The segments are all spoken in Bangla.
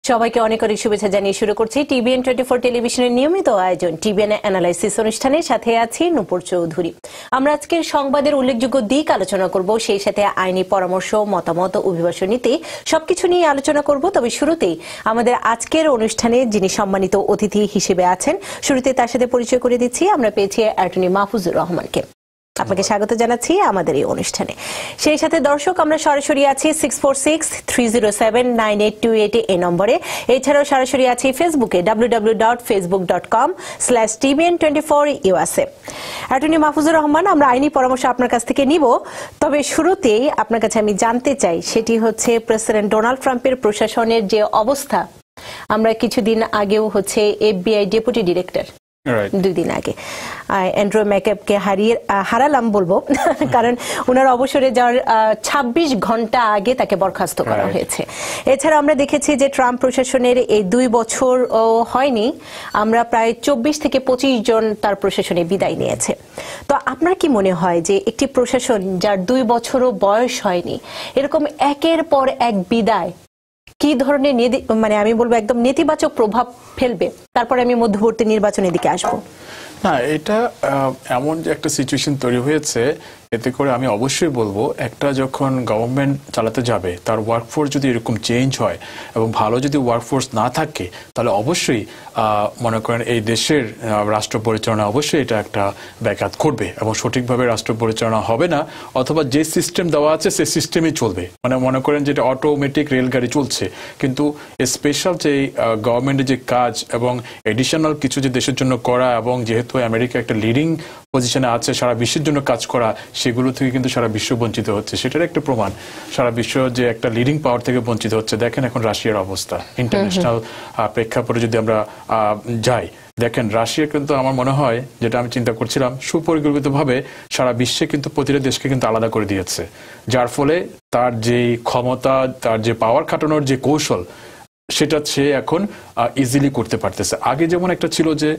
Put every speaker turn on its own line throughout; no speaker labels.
সবাইকে অনেক অনেক শুভেচ্ছা জানিয়ে শুরু করছি টিভিএন 24 টেলিভিশনের নিয়মিত আয়োজন টিভিএন অ্যানালাইসিস অনুষ্ঠানের সাথে আছি নূপুর চৌধুরী। আমরা আজকের সংবাদের উল্লেখযোগ্য দিক আলোচনা করব, সেই সাথে আইনি পরামর্শ, মতামত, অভিবাসন নীতি সবকিছু নিয়ে আলোচনা করব। তবে শুরুতেই আমাদের আজকের অনুষ্ঠানে যিনি সম্মানিত অতিথি হিসেবে আছেন, শুরুতে তার সাথে পরিচয় করে দিচ্ছি। আমরা পেয়েছি অ্যাটর্নি মাহফুজুর রহমানকে। আপনাকে স্বাগত জানাচ্ছি আমাদের এই অনুষ্ঠানে। সেই সাথে দর্শক, আমরা সরাসরি আছি 646-307-9828 এই নম্বরে। এছাড়াও সরাসরি আছি ফেসবুকে www.facebook.com/tvn24USA। অ্যাটর্নি মাহফুজুর রহমান, আমরা আইনি পরামর্শ আপনার কাছ থেকে নিব। তবে শুরুতেই আপনার কাছে আমি জানতে চাই, সেটি হচ্ছে প্রেসিডেন্ট ডোনাল্ড ট্রাম্পের প্রশাসনের যে অবস্থা। আমরা কিছুদিন আগেও হচ্ছে FBI ডেপুটি ডিরেক্টর, 2 দিন আগে অ্যান্ড্রু ম্যাকঅ্যাবকে হারালাম বলবো, কারণ ওনার অবসরে যাওয়ার 26 ঘন্টা আগে তাকে বরখাস্ত করা হয়েছে। এছাড়া আমরা দেখেছি যে ট্রাম্প প্রশাসনের এই 2 বছর হয়নি, আমরা প্রায় 24 থেকে 25 জন তার প্রশাসনে বিদায় নিয়েছে। তো আপনার কি মনে হয় যে একটি প্রশাসন যার 2 বছরও বয়স হয়নি, এরকম একের পর এক বিদায় কি ধরনের আমি বলবো একদম নেতিবাচক প্রভাব ফেলবে? তারপরে আমি মধ্যবর্তী নির্বাচনের দিকে আসবো।
না, এটা এমন যে একটা সিচুয়েশন তৈরি হয়েছে, এতে করে আমি অবশ্যই বলবো, একটা যখন গভর্নমেন্ট চালাতে যাবে, তার ওয়ার্কফোর্স যদি এরকম চেঞ্জ হয় এবং ভালো যদি ওয়ার্কফোর্স না থাকে, তাহলে অবশ্যই মনে করেন এই দেশের রাষ্ট্র পরিচালনা অবশ্যই এটা একটা ব্যাঘাত করবে এবং সঠিকভাবে রাষ্ট্র পরিচালনা হবে না, অথবা যে সিস্টেম দেওয়া আছে সেই সিস্টেমই চলবে। মানে মনে করেন যেটা অটোমেটিক রেলগাড়ি চলছে, কিন্তু স্পেশাল যে গভর্নমেন্টের যে কাজ এবং এডিশনাল কিছু যে দেশের জন্য করা, এবং যেহেতু আমেরিকা একটা লিডিং পজিশনে আছে সারা বিশ্বের জন্য কাজ করা, সেগুলো থেকে কিন্তু সারা বিশ্ব বঞ্চিত হচ্ছে। সেটার একটা প্রমাণ, সারা বিশ্ব যে একটা লিডিং পাওয়ার থেকে বঞ্চিত হচ্ছে। দেখেন এখন রাশিয়ার অবস্থা, ইন্টারন্যাশনাল প্রেক্ষাপটে যদি আমরা যাই, দেখেন রাশিয়া কিন্তু আমার মনে হয়, যেটা আমি চিন্তা করছিলাম, সুপরিকল্পিতভাবে সারা বিশ্বে কিন্তু প্রতিটা দেশকে কিন্তু আলাদা করে দিয়েছে, যার ফলে তার যে ক্ষমতা, তার যে পাওয়ার খাটানোর যে কৌশল, সেটা সে এখন ইজিলি করতে পারতেছে। আগে যেমন একটা ছিল যে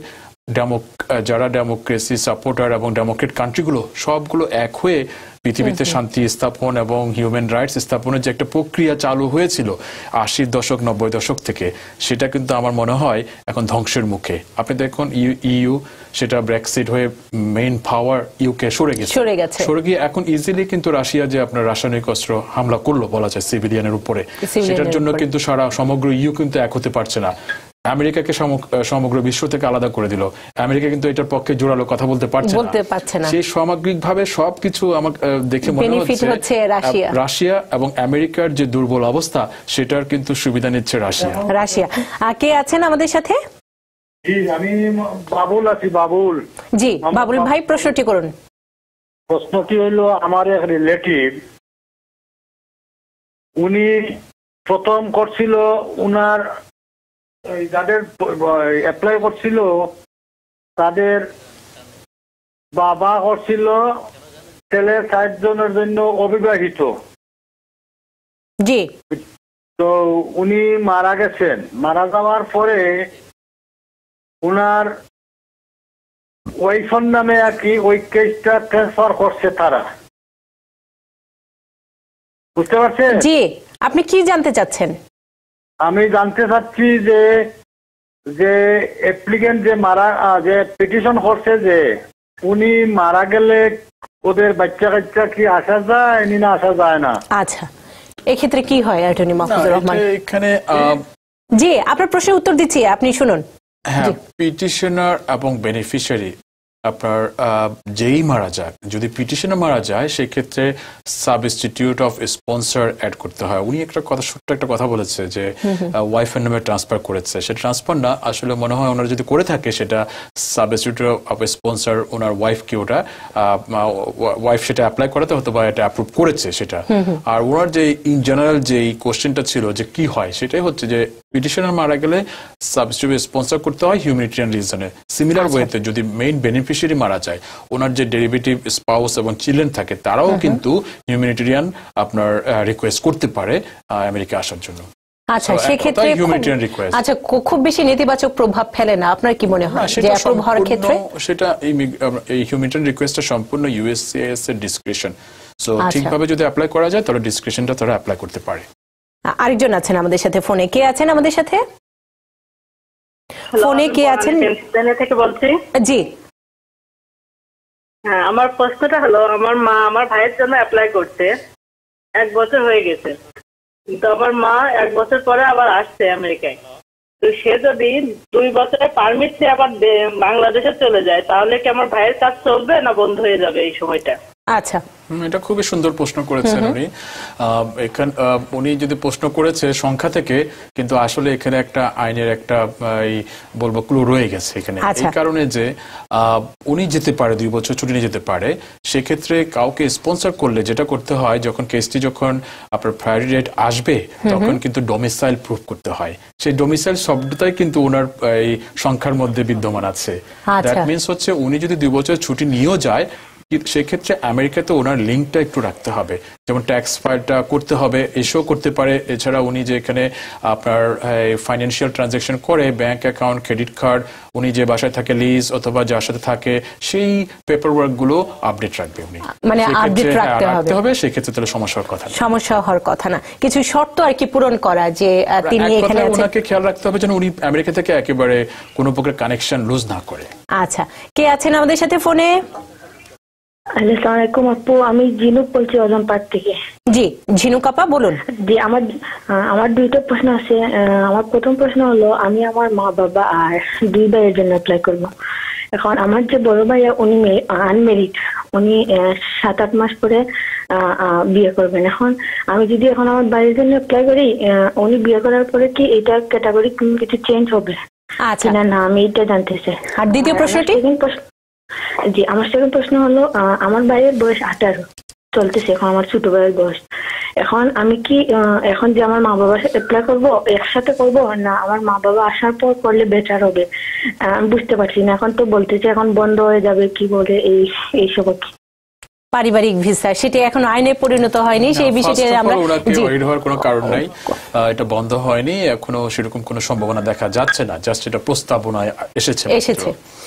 যারা ডেমোক্রেসি সাপোর্টার এবং ডেমোক্রেট কান্ট্রিগুলো সবগুলো এক হয়ে পৃথিবীতে শান্তি স্থাপন এবং হিউম্যান রাইটস স্থাপনের যে একটা প্রক্রিয়া চালু হয়েছিল 80 দশক 90 দশক থেকে, সেটা কিন্তু আমার মনে হয় এখন ধ্বংসের মুখে। আপনি দেখুন ইউ সেটা ব্রেক্সিট হয়ে মেইন পাওয়ার ইউকে সরে গিয়ে এখন ইজিলি কিন্তু রাশিয়া যে আপনার রাসায়নিক অস্ত্র হামলা করলো বলা যায় সিভিলিয়ানের উপরে, সেটার জন্য কিন্তু সমগ্র ইউ কিন্তু এক হতে পারছে না। আমেরিকাকে সমগ্র বিশ্ব থেকে আলাদা করে দিল। আমেরিকা কিন্তু এটার পক্ষে জোরালো কথা বলতে পারছে না। সেই সামগ্রিকভাবে সবকিছু আমার দেখে মনে হচ্ছে রাশিয়া এবং আমেরিকার যে দুর্বল অবস্থা, সেটার কিন্তু সুবিধা নিচ্ছে রাশিয়া।
কে আছেন আমাদের সাথে?
জি, আমি বাবুল আছি।
জি বাবুল ভাই, প্রশ্নটি করুন।
প্রশ্নটি হলো, আমার এক রিলেটিভ, উনি প্রথম করছিল, উনার যাদের অ্যাপ্লাই করছিল তাদের বাবা করছিল ছেলে 60 জনের জন্য অবিবাহিত।
জি।
তো উনি মারা গেছেন। মারা যাওয়ার পরে উনার ওয়াইফের নামে আর কি ওই কেসটা ট্রান্সফার করছে তারা। বুঝতে পারছেন?
জি, আপনি কি জানতে চাচ্ছেন?
আমি জানতে চাচ্ছি যে অ্যাপ্লিকেন্ট যে পিটিশন করছে, যে উনি মারা গেলে ওদের বাচ্চা কাচ্চা কি আসা যায় না আসা যায় না?
আচ্ছা, এক্ষেত্রে কি হয় অ্যাটর্নি মাহফুজুর রহমান?
এখানে
জি, আপনার প্রশ্নের উত্তর দিচ্ছি, আপনি শুনুন।
হ্যাঁ, পিটিশনার এবং বেনিফিশিয়ারি আপনার যেই মারা যাক, যদি পিটিশনার মারা যায়, সেক্ষেত্রে সাবস্টিটিউট অফ স্পন্সর অ্যাড করতে হয়। উনি ছোট্ট একটা কথা বলেছে যে ওয়াইফের নামে ট্রান্সফার করেছে, সেটা ট্রান্সফার না, আসলে মনে হয় ওনারা যদি করে থাকে সেটা সাবস্টিটিউট অফ স্পন্সর ওনার ওয়াইফকে, ওয়াইফ সেটা অ্যাপ্লাই করাতে হতো বা এটা অ্যাপ্রুভ করেছে সেটা। আর ওনার যে ইন জেনারেল যে কোশ্চেনটা ছিল যে কি হয়, সেটাই হচ্ছে যে পিটিশনার মারা গেলে সাবস্টিটিউট স্পন্সর করতে হয় হিউম্যানিটেরিয়ান রিজনে। সিমিলার ওয়েতে যদি মেইন বেনিফিশিয়ারি মারা যায়, ওনার যে ডেরিভেটিভ স্পাউস এবং চিলড্রেন থাকে, তারাও কিন্তু হিউম্যানিটেরিয়ান আপনার রিকোয়েস্ট করতে পারে আমেরিকা আসার জন্য।
আচ্ছা, সেক্ষেত্রে খুব বেশি নেতিবাচক প্রভাব ফেলে না, আপনার কি মনে হয় যে অ্যাপ্রুভ হওয়ার ক্ষেত্রে?
সেটা এই হিউম্যানিটেরিয়ান রিকোয়েস্টটা সম্পূর্ণ ইউএসসিআইএস এর ডিসক্রিপশন। সো ঠিকভাবে যদি অ্যাপ্লাই করা যায়, তাহলে ডিসক্রিপশনটা তারা অ্যাপ্লাই করতে পারে।
আরেকজন আছেন আমাদের সাথে ফোনে। কে আছেন আমাদের সাথে ফোনে? কে আছেন?
থেকে বলছি।
জি,
হ্যাঁ, আমার প্রশ্নটা হলো, আমার মা আমার ভাইয়ের জন্য অ্যাপ্লাই করতে 1 বছর হয়ে গেছে, কিন্তু আমার মা 1 বছর পরে আবার আসছে আমেরিকায়। তো সে যদি 2 বছরের পারমিট সে আবার বাংলাদেশে চলে যায়, তাহলে কি আমার ভাইয়ের কাজ চলবে না বন্ধ হয়ে যাবে এই সময়টা?
আচ্ছা,
এটা খুবই সুন্দর প্রশ্ন করেছেন উনি। উনি যদি প্রশ্ন করেছে সংখ্যা থেকে, কিন্তু আসলে এখানে একটা আইনের একটা বলবো ক্লু রয়ে গেছে এখানে। এই কারণে যে উনি যেতে পারে 2 বছর ছুটি নিয়ে যেতে পারে, সেক্ষেত্রে কাউকে স্পন্সর করলে যেটা করতে হয়, যখন কেসটি যখন আপনার প্রায়োরিটি ডেট আসবে তখন কিন্তু ডোমিসাইল প্রুফ করতে হয়। সেই ডোমিসাইল শব্দটাই কিন্তু ওনার এই সংখ্যার মধ্যে বিদ্যমান আছে। দ্যাট মিনস হচ্ছে উনি যদি 2 বছর ছুটি নিয়েও যায়, সেক্ষেত্রে আমেরিকাতে ওনার লিঙ্কটা একটু রাখতে হবে, যেমন ট্যাক্স ফাইলটা করতে হবে, এসব করতে পারে। এছাড়া উনি যে এখানে আপনার ফাইন্যান্সিয়াল ট্রানজাকশন করে, ব্যাংক অ্যাকাউন্ট, ক্রেডিট কার্ড, উনি যে বাসায় থাকে লিজ অথবা যার সাথে থাকে, সেই পেপার ওয়ার্ক গুলো আপডেট রাখবে উনি,
মানে আপডেট রাখতে হবে।
সেক্ষেত্রে তাহলে সমস্যা হওয়ার কথা না, কিছু শর্ত আর কি পূরণ করা, যে তিনি এখানে আছেন। ওনাকে খেয়াল রাখতে হবে যেন উনি আমেরিকা থেকে একেবারে কোনো প্রকার কানেকশন লুজ না করে।
আচ্ছা, কে আছেন আমাদের সাথে ফোনে?
আসসালামু আলাইকুম আপু, আমি জিনুক বলছি অজনপাড় থেকে।
জি, ঝিনুক আপা বলুন।
জি, আমার 2টা প্রশ্ন আছে। আমার প্রথম প্রশ্ন হলো, আমি আমার মা বাবা আর 2 ভাইয়ের জন্য অ্যাপ্লাই করব। এখন আমার যে বড় ভাইয়া, উনি আনমেরিড, উনি 7-8 মাস পরে বিয়ে করবেন। এখন আমি যদি এখন আমার ভাইয়ের জন্য অ্যাপ্লাই করি, উনি বিয়ে করার পরে কি এটা ক্যাটাগরি কিছু চেঞ্জ হবে?
আচ্ছা,
না, আমি এটা জানতে চাই।
আর দ্বিতীয় প্রশ্নটি?
জি, আমার সেকেন্ড প্রশ্ন হলো, আমার ভাইয়ের বয়স 18 চলতেছে, এখন আমার ছোট ভাইয়ের বয়স। এখন আমি কি এখন যে আমার মা বাবা অ্যাপ্লাই করবো, একসাথে করবো না আমার মা বাবা আসার পর করলে বেটার হবে? আমি বুঝতে পারছি না। এখন তো বলতেছে এখন বন্ধ হয়ে যাবে, কি বলে এইসব কি
পারিবারিক ভিসা, সেটা এখন আইনে পরিণত হয়নি, সেই বিষয়টি আমরা
হওয়ার কোনো কারণ নাই। এটা বন্ধ হয়নি, এখনো সেরকম কোনো সম্ভাবনা দেখা যাচ্ছে না, জাস্ট এটা প্রস্তাবনায় এসেছে।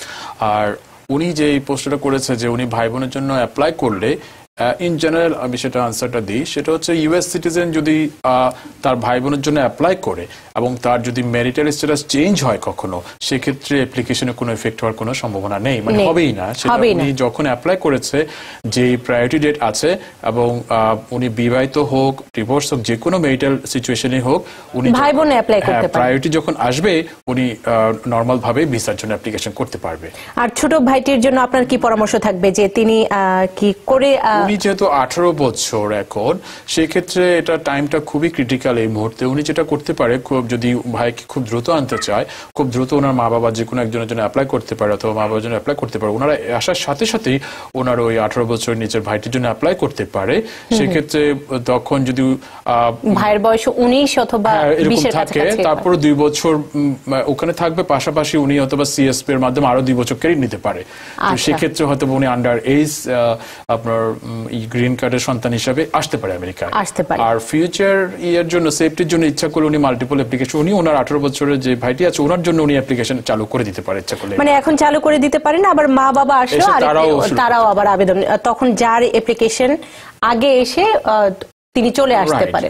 আর উনি যে এই প্রশ্নটা করেছে যে উনি ভাই বোনের জন্য অ্যাপ্লাই করলে, ইন জেনারেল আমি সেটা আনসারটা দিই, সেটা হচ্ছে ইউএস সিটিজেন যদি তার ভাই বোনের জন্য অ্যাপ্লাই করে এবং তার যদি ম্যারিটাল স্ট্যাটাস চেঞ্জ হয় কখনো, সেক্ষেত্রে অ্যাপ্লিকেশনে কোনো এফেক্ট হওয়ার কোনো সম্ভাবনা নেই, মানে হবেই না। সেটা উনি যখন অ্যাপ্লাই করেছে, যে প্রায়োরিটি ডেট আছে, এবং উনি বিবাহিত হোক, ডিভোর্স হোক, যে কোনো ম্যারিটাল সিচুয়েশনে হোক, উনি
ভাই বোন অ্যাপ্লাই করতে পারবে।
প্রায়োরিটি যখন আসবে, উনি নরমাল ভাবে ভিসার জন্য অ্যাপ্লিকেশন করতে পারবে।
আর ছোট ভাইটির জন্য আপনার কি পরামর্শ থাকবে, যে তিনি কি করে?
উনি যেহেতু 18 বছর এখন, সেক্ষেত্রে এটা টাইমটা খুবই ক্রিটিক্যাল এই মুহূর্তে। উনি যেটা করতে পারে, যদি ভাইকে খুব দ্রুত আনতে চায়, খুব দ্রুত ওনার মা বাবা যে কোনো একজনের জন্য অ্যাপ্লাই করতে পারে, অথবা মা বাবার জন্য অ্যাপ্লাই করতে পারে। ওনারা আসার সাথে সাথেই ওনার ওই 18 বছর নিচের ভাইটির জন্য অ্যাপ্লাই করতে পারে। সেক্ষেত্রে তখন যদি
ভাইয়ের বয়স 19 অথবা 20 এর
থাকে, তারপর 2 বছর ওখানে থাকবে, পাশাপাশি উনি অথবা সিএসপি এর মাধ্যমে আরো 2 বছর ক্রেডিট নিতে পারে। সেক্ষেত্রে হয়তো উনি আন্ডার এজ আপনার গ্রিন কার্ডের সন্তান হিসাবে আসতে পারে আমেরিকায়। আর ফিউচার ইয়ার জন্য, সেফটির জন্য ইচ্ছা করলে উনি মাল্টিপল অ্যাপ্লিকেশন, উনি ওনার 18 বছরের যে ভাইটি আছে ওনার জন্য উনি অ্যাপ্লিকেশন চালু করে দিতে পারে ইচ্ছা করলে।
মানে এখন চালু করে দিতে পারেন, আবার মা বাবা আসলো তারাও আবার আবেদন, তখন যার অ্যাপ্লিকেশন আগে এসে তিনি চলে আসতে পারে।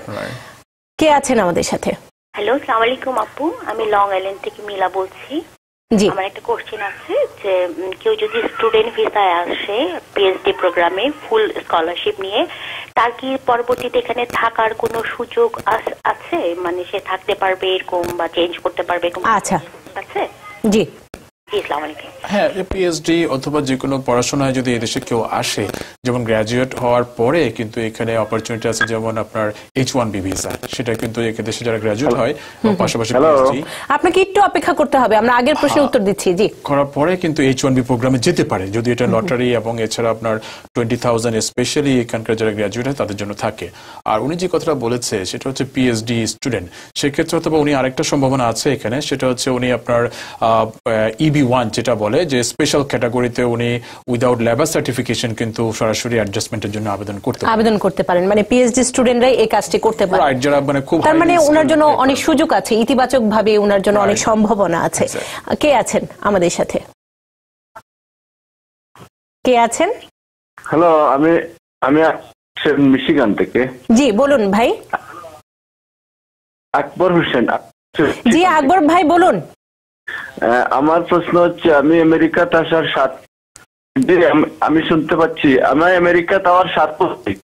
কে আছেন আমাদের সাথে?
হ্যালো, আসসালামু আলাইকুম আপু, আমি লং আইল্যান্ড থেকে মিলা বলছি। আমার একটা কোশ্চেন আছে, যে কেউ যদি স্টুডেন্ট ভিসায় আসে পিএইচডি প্রোগ্রামে ফুল স্কলারশিপ নিয়ে, তার কি পরবর্তীতে এখানে থাকার কোনো সুযোগ আছে? মানে সে থাকতে পারবে এরকম, বা চেঞ্জ করতে পারবে?
আচ্ছা,
আছে।
জি,
হ্যাঁ, পিএইচডি অথবা যে কোনো পড়াশোনায় যদি এদেশে কেউ আসে, যেমন গ্রাজুয়েট হওয়ার পরে কিন্তু এখানে অপরচুনিটি আছে, যেমন আপনার H1B ভিসা, সেটা কিন্তু এদেশে যারা গ্রাজুয়েট হয়, পাশাপাশি পিএইচডি,
আপনাকে একটু অপেক্ষা করতে হবে, আমরা আগের প্রশ্নের উত্তর দিচ্ছি। জি,
করার পরে কিন্তু H1B প্রোগ্রামে যেতে পারে, যদি এটা লটারি এবং এছাড়া আপনার 20,000 স্পেশালি এখানকার যারা গ্রাজুয়েট হয় তাদের জন্য থাকে। আর উনি যে কথাটা বলেছে সেটা হচ্ছে পিএইচডি স্টুডেন্ট, সেক্ষেত্রে অথবা উনি আরেকটা সম্ভাবনা আছে এখানে, সেটা হচ্ছে উনি আপনার EB1 যেটা বলে, যে স্পেশাল ক্যাটাগরিতে উনি উইদাউট লেবার সার্টিফিকেশন কিন্তু সরাসরি অ্যাডজাস্টমেন্টের জন্য আবেদন করতে পারেন।
মানে পিএইচডি স্টুডেন্টরাই এই কাজটি করতে পারে,
যারা মানে খুব,
তার মানে ওনার জন্য অনেক সুযোগ আছে, ইতিবাচক ভাবে ওনার জন্য অনেক সম্ভাবনা আছে। কে আছেন আমাদের সাথে? কে আছেন?
হ্যালো, আমি মিশিগান থেকে।
জি, বলুন ভাই।
আকবর হোসেন।
জি আকবর ভাই বলুন।
আমার প্রশ্ন হচ্ছে, আমি আমেরিকাতে আসার আমি শুনতে পাচ্ছি, আমার আমেরিকাতে আওয়ার 7 বছর।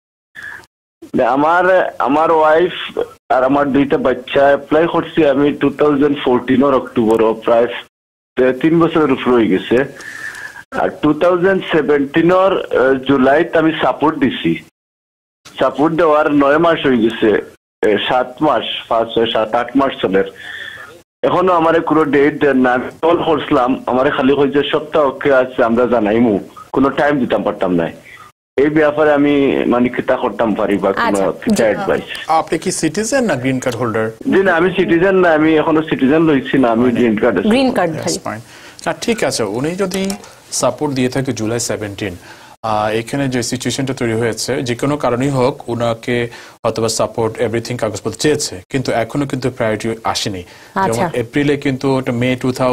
আমার ওয়াইফ আর আমার 2টা বাচ্চা অ্যাপ্লাই করছি আমি 2014 অক্টোবর, প্রায় 3 বছরের উপর হয়ে গেছে। আর 2017 জুলাইতে আমি সাপোর্ট দিছি। সাপোর্ট দেওয়ার 9 মাস হয়ে গেছে, 7 মাস 5 6 7 8 মাস চলে। এখনো আমার কোনো ডেট দেন না। আমি কল করছিলাম, আমার খালি কইছে সপ্তাহ ওকে আছে আমরা জানাইমু, কোনো টাইম দিতাম পারতাম না। এই ব্যাপারে আমি মানে কিতা করতাম পারি বা কোনো কিতা অ্যাডভাইস?
আপনি কি সিটিজেন না গ্রিন কার্ড হোল্ডার?
জি না, আমি সিটিজেন না, আমি এখনো সিটিজেন লইছি না, আমি গ্রিন কার্ড।
গ্রিন কার্ড
না ঠিক আছে, উনি যদি সাপোর্ট দিয়ে থাকে জুলাই 17, এখানে যে সিচুয়েশনটা তৈরি হয়েছে যে কোনো কারণেই হোক, ওনাকে অথবা সাপোর্ট এভরিথিং কাগজপত্র চেয়েছে, কিন্তু এখনো কিন্তু প্রায়োরিটি আসেনি। যেমন এপ্রিলে কিন্তু মে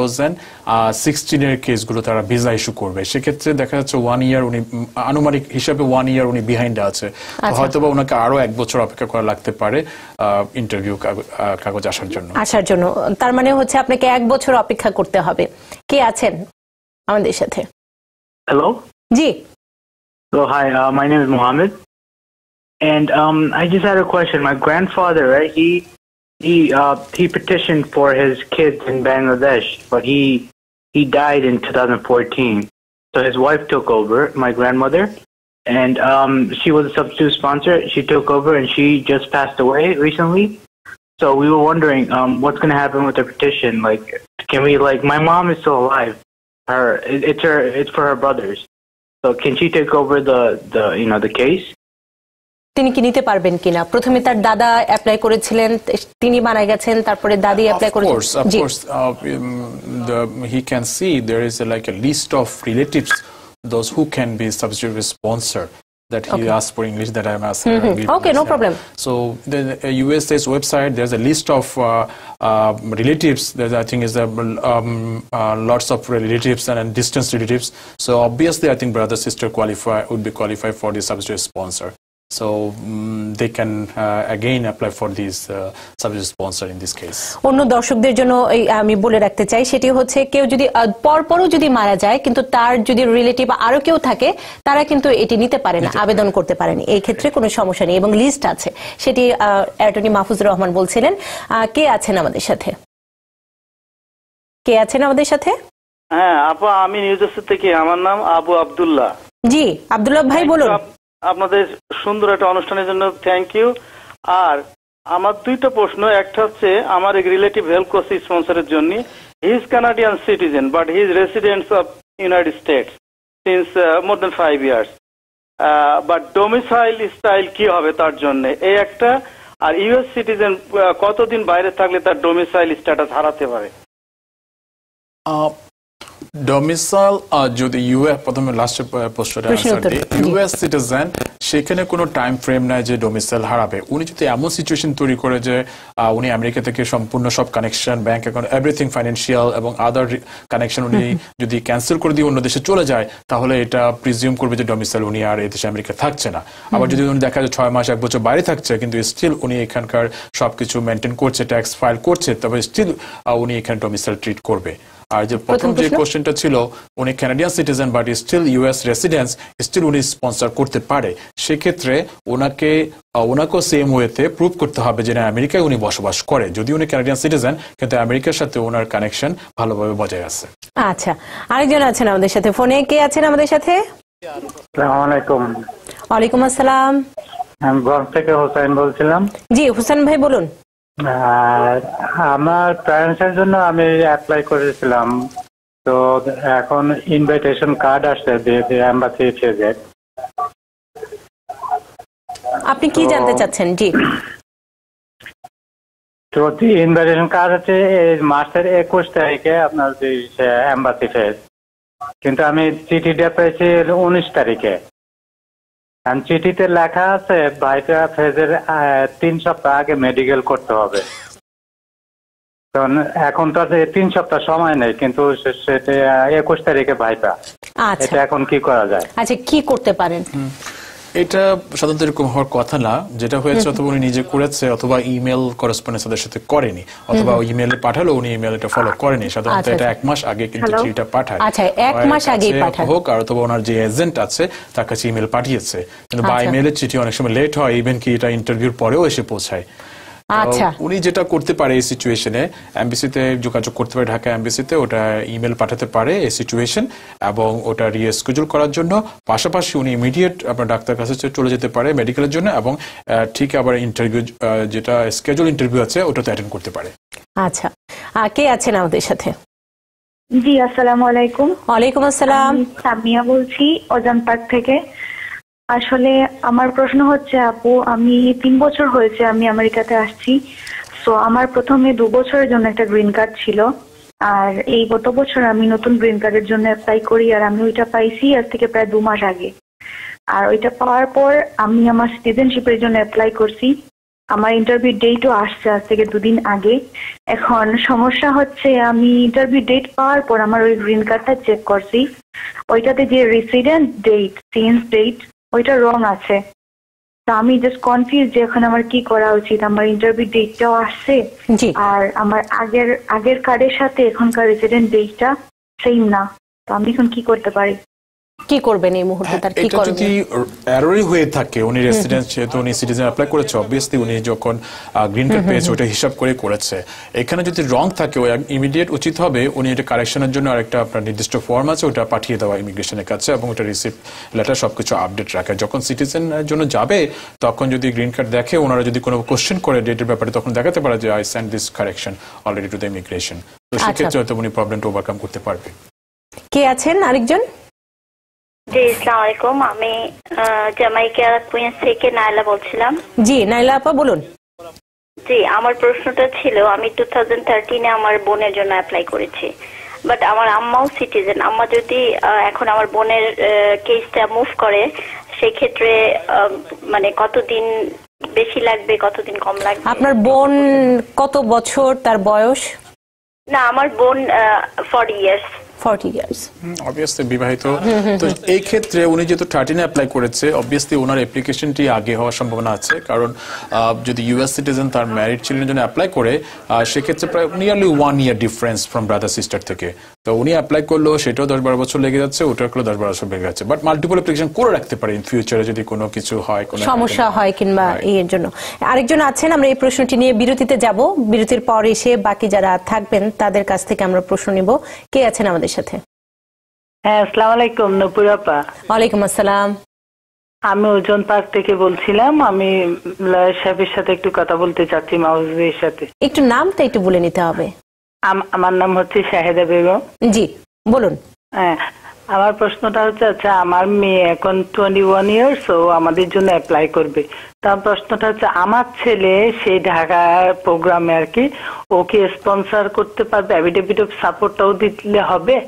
2016 এর কেসগুলো তারা ভিসা ইস্যু করবে, সেক্ষেত্রে দেখা যাচ্ছে 1 ইয়ার উনি আনুমানিক হিসাবে 1 ইয়ার উনি বিহাইন্ড আছে। হয়তোবা ওনাকে আরো 1 বছর অপেক্ষা করা লাগতে পারে ইন্টারভিউ কাগজ আসার জন্য।
তার মানে হচ্ছে আপনাকে 1 বছর অপেক্ষা করতে হবে। কে আছেন আমাদের সাথে?
হ্যালো,
জি।
So hi, my name is Mohammed, and I just had a question. My grandfather, right? He petitioned for his kids in Bangladesh, but he died in 2014. So his wife took over, my grandmother, and she was a substitute sponsor. She took over, and she just passed away recently. So we were wondering what's going to happen with the petition. Like, can we my mom is still alive. It's for her brothers. So can she take over the case?
তিনি কি নিতে পারবেন কিনা? প্রথমে তার দাদা অ্যাপ্লাই করেছিলেন, তিনি মারা গেছেন, তারপরে দাদি অ্যাপ্লাই করেছেন।
Of course, he can see there is a list of relatives, those who can be substitute sponsor. That he asked for English, that I'm asking.
Okay, no problem.
So the USA's website, there's a list of relatives. I think is lots of relatives and distance relatives. So obviously, I think brother sister would be qualified for the substitute sponsor. So they can again apply for this substitute sponsor in this case.
অন্য দর্শকদের জন্য আমি বলে রাখতে চাই, সেটি হচ্ছে কেউ যদি পরপরও যদি মারা যায় কিন্তু তার যদি রিলেটিভ আরো কেউ থাকে, তারা কিন্তু এটি নিতে পারে না, আবেদন করতে পারেন। এই ক্ষেত্রে কোনো সমস্যা নেই এবং লিস্ট আছে, সেটি অ্যাটর্নি মাহফুজুর রহমান বলছিলেন। কে আছেন আমাদের সাথে?
হ্যাঁ আপা, আমি নিউ জার্সি থেকে, আমার নাম আবু আব্দুল্লাহ।
জি আব্দুল্লাহ ভাই বলুন।
আপনাদের সুন্দর একটা অনুষ্ঠানের জন্য থ্যাংক ইউ। আর আমার 2টা প্রশ্ন। একটা হচ্ছে আমার এক রিলেটিভ হেল্প করছে স্পন্সরের জন্য। He is Canadian citizen but he is residents of United States since more than 5 years, but domicile style কি হবে তার জন্য, এই একটা। আর ইউএস সিটিজেন কতদিন বাইরে থাকলে তার ডোমিসাইল স্ট্যাটাস হারাতে পারে?
ডোমিসাইল যদি প্রথমে লাস্ট প্রশ্নটা আনসার দিই, ইউএস সিটিজেন, সেখানে কোনো টাইম ফ্রেম নাই যে ডোমিসাইল হারাবে। উনি যদি এমন সিচুয়েশন তৈরি করে যে উনি আমেরিকা থেকে সম্পূর্ণ সব connection, bank account, everything financial এবং আদার কানেকশন উনি যদি ক্যান্সেল করে দিয়ে অন্য দেশে চলে যায়, তাহলে এটা প্রিজিউম করবে যে ডোমিসাইল উনি আর এই দেশে আমেরিকা থাকছে না। আবার যদি উনি দেখা যায় 6 মাস 1 বছর বাইরে থাকছে কিন্তু স্টিল উনি এখানকার সবকিছু মেনটেন করছে, ট্যাক্স ফাইল করছে, তবে স্টিল উনি এখানে ডোমিসাইল ট্রিট করবে। আর যে প্রথম যে কোশ্চেনটা ছিল, উনি Canadian citizen but still US residence, still উনি স্পন্সর করতে পারে, সেক্ষেত্রে ওনাকেও সেম ওয়েতে প্রুভ করতে হবে যে আমেরিকায় উনি বসবাস করে, যদি উনি কানাডিয়ান সিটিজেন কিন্তু আমেরিকার সাথে ওনার কানেকশন ভালোভাবে বজায় আছে।
আচ্ছা, আরেকজন আছেন আমাদের সাথে ফোনে। কে আছেন আমাদের সাথে?
আসসালামু আলাইকুম।
ওয়ালাইকুম আসসালাম।
আমি বর্ধমান থেকে হোসেন বলছিলাম।
জি হোসেন ভাই বলুন।
আমার প্যারেন্টসের জন্য আমি অ্যাপ্লাই করেছিলাম, তো এখন ইনভাইটেশন কার্ড আসছে এমবাসি থেকে।
আপনি কি জানতে চাচ্ছেন? জি,
তো ইনভাইটেশন কার্ড হচ্ছে এই মাসের 21 তারিখে আপনার যে এমবাসি ফেজ, কিন্তু আমি চিঠিটা পেয়েছি 19 তারিখে। চিঠিতে লেখা আছে ভাইটা ফেজের 3 সপ্তাহ আগে মেডিকেল করতে হবে। এখন তো 3 সপ্তাহ সময় নেই, কিন্তু সেটা 21 তারিখে ভাইটা। এটা এখন কি করা যায়?
আচ্ছা, কি করতে পারেন?
এটা সাধারণত এরকম হওয়ার কথা না। যেটা হয়েছে অথবা উনি নিজে করেছে অথবা ইমেল করেসপন্ডেন্স তাদের সাথে করেনি, অথবা ইমেলে পাঠালো উনি ইমেলটা ফলো করেনি। সাধারণত এটা 1 মাস আগে কিন্তু চিঠিটা পাঠায়।
আচ্ছা, 1 মাস আগেই পাঠায়
হোক, আর অথবা ওনার যে এজেন্ট আছে তার কাছে ইমেল পাঠিয়েছে। কিন্তু বাই ইমেলের চিঠি অনেক সময় লেট হয়, ইভেন কি এটা ইন্টারভিউর পরেও এসে পৌঁছায়।
আচ্ছা,
উনি যেটা করতে পারে এই সিচুয়েশনে, এমবিসিতে যোগাযোগ করতে পারে, ঢাকা এমবিসিতে ওটা ইমেল পাঠাতে পারে এই সিচুয়েশন, এবং ওটা রিস্কেডিউল করার জন্য। পাশাপাশি উনি ইমিডিয়েট আপনার ডাক্তার কাছে চলে যেতে পারে মেডিকেলের জন্য, এবং ঠিক আবার ইন্টারভিউ যেটা স্কেজুল ইন্টারভিউ আছে ওটাতে অ্যাটেন্ড করতে পারে।
আচ্ছা, কে আছেন আমাদের সাথে?
জি, আসসালামু আলাইকুম।
ওয়ালাইকুম আসসালাম।
সামিয়া বলছি অজান পার্ক থেকে। আসলে আমার প্রশ্ন হচ্ছে আপু, আমি 3 বছর হয়েছে আমি আমেরিকাতে আসছি। সো আমার প্রথমে 2 বছরের জন্য একটা গ্রিন কার্ড ছিল, আর এই গত বছর আমি নতুন গ্রিন কার্ডের জন্য অ্যাপ্লাই করি, আর আমি ওইটা পাইছি আজ থেকে প্রায় 2 মাস আগে। আর ওইটা পাওয়ার পর আমি আমার সিটিজেনশিপের জন্য অ্যাপ্লাই করছি। আমার ইন্টারভিউ ডেটও আসছে আজ থেকে 2 দিন আগে। এখন সমস্যা হচ্ছে, আমি ইন্টারভিউ ডেট পাওয়ার পর আমার ওই গ্রিন কার্ডটা চেক করছি, ওইটাতে যে রেসিডেন্ট ডেট, চেঞ্জ ডেট ওইটা রং আছে। তো আমি জাস্ট কনফিউজ যে এখন আমার কি করা উচিত। আমার ইন্টারভিউ ডেটটাও আসছে, আর আমার আগের কার্ডের সাথে এখনকার রেসিডেন্ট ডেটটা সেম না। তো আমি এখন কি করতে পারি?
কি করবেন এই মুহূর্তে? তার কি করবেন?
যদি এররই হয়ে থাকে, উনি রেসিডেন্ট যেহেতু উনি সিটিজেন অ্যাপ্লাই করেছে, অবভিয়াসলি উনি যখন গ্রিন কার্ড পেয়েছে ওটা হিসাব করে করেছে। এখানে যদি রং থাকে ইমিডিয়েট উচিত হবে উনি এটা কারেকশনের জন্য আরেকটা আপনার নির্দিষ্ট ফর্ম আছে ওটা পাঠিয়ে দেওয়া ইমিগ্রেশনের কাছে, এবং ওটা রিসিপ্ট লেটার সবকিছু আপডেট রাখে। যখন সিটিজেনের জন্য যাবে তখন যদি গ্রিন কার্ড দেখে, ওনারা যদি কোনো কোশ্চেন করে ডেটের ব্যাপারে, তখন দেখাতে পারে যে I send this correction already to the immigration. তো সেক্ষেত্রে হয়তো উনি প্রবলেমটা ওভারকাম করতে পারবে।
কে আছেন আরেকজন?
জি, আসসালামু আলাইকুম। আমি জামাইকা কুইন্স থেকে নাইলা বলছিলাম।
জি, নাইলা আপা বলুন।
জি, আমার প্রশ্নটা ছিল, আমি 2013-এ আমার বোনের জন্য অ্যাপ্লাই করেছি, বাট আমার আম্মাও সিটিজেন। আম্মা যদি এখন আমার বোনের কেসটা মুভ করে, সেক্ষেত্রে মানে কতদিন বেশি লাগবে, কতদিন কম লাগবে?
আপনার বোন কত বছর তার বয়স?
না, আমার বোন 40 ইয়ার্স।
40 ইয়ার্স।
অবভিয়াসলি বিবাহিত। তো এই ক্ষেত্রে উনি যেহেতু 13 অ্যাপ্লাই করেছে, অবভিয়াসলি ওনার অ্যাপ্লিকেশনটি আগে হওয়ার সম্ভাবনা আছে। কারণ যদি ইউএস সিটিজেন তার ম্যারিড চিলড্রেনের জন্য অ্যাপ্লাই করে, সেক্ষেত্রে প্রায় nearly 1 year difference from brother sister থেকে। তো উনি অ্যাপ্লাই করলো, সেটাও 10-12 বছর লেগে যাচ্ছে, ওটাও 10-12 বছর লেগে যাচ্ছে। বাট মাল্টিপল অ্যাপ্লিকেশন করে রাখতে পারে ইন ফিউচারে যদি কোনো কিছু হয়, কোনো
সমস্যা হয় কিংবা এর জন্য। আরেকজন আছেন, আমরা এই প্রশ্নটি নিয়ে বিরতিতে যাব। বিরতির পর এসে বাকি যারা থাকবেন তাদের কাছ থেকে আমরা প্রশ্ন নিব। কে আছেন আমাদের সাথে?
হ্যাঁ, আসসালামু আলাইকুম নূপুর আপা।
ওয়ালাইকুম আসসালাম।
আমি ওজন পার্ক থেকে বলছিলাম। আমি লয়ার সাহেবের সাথে একটু কথা বলতে চাচ্ছি, মাহফুজের সাথে।
একটু নামটা একটু বলে নিতে হবে।
আমার নাম হচ্ছে শাহেদা বেগম।
জি, বলুন।
হ্যাঁ, আমার প্রশ্নটা হচ্ছে, আচ্ছা আমার মেয়ে এখন 21 ইয়ার্স, ও আমাদের জন্য অ্যাপ্লাই করবে। তার প্রশ্নটা হচ্ছে, আমার ছেলে সেই ঢাকা প্রোগ্রামে আর কি, ওকে স্পন্সর করতে পারবে? অ্যাফিডেভিট অফ সাপোর্টটাও দিলে হবে?